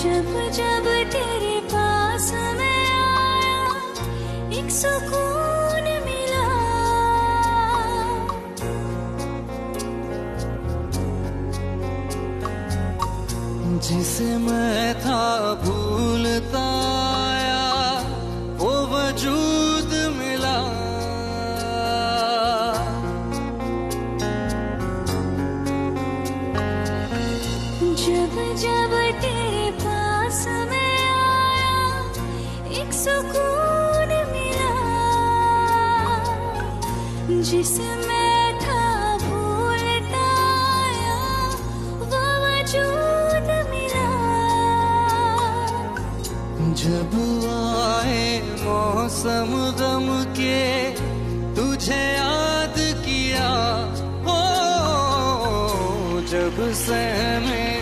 जब जब तेरे पास मैं आया एक सुकून मिला, जिसे मैं था भूलता आया वो वजूद मिला। जब जब तेरे पास मैं आया एक सुकून मिला, जिसे मैं था भूलता आया वो वजूद मिला। जब आए मौसम गम के तुझे याद किया, ओ जब सहमे